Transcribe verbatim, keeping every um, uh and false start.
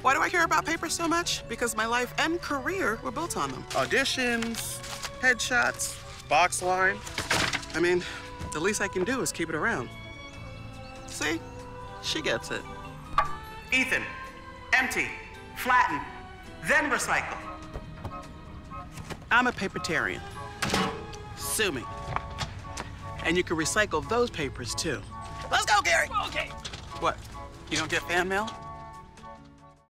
Why do I care about paper so much? Because my life and career were built on them. Auditions, headshots, box line. I mean, the least I can do is keep it around. See? She gets it. Ethan, empty, flatten, then recycle. I'm a Papertarian. Sue me. And you can recycle those papers, too. Let's go, Gary. Okay. What? You don't get fan mail?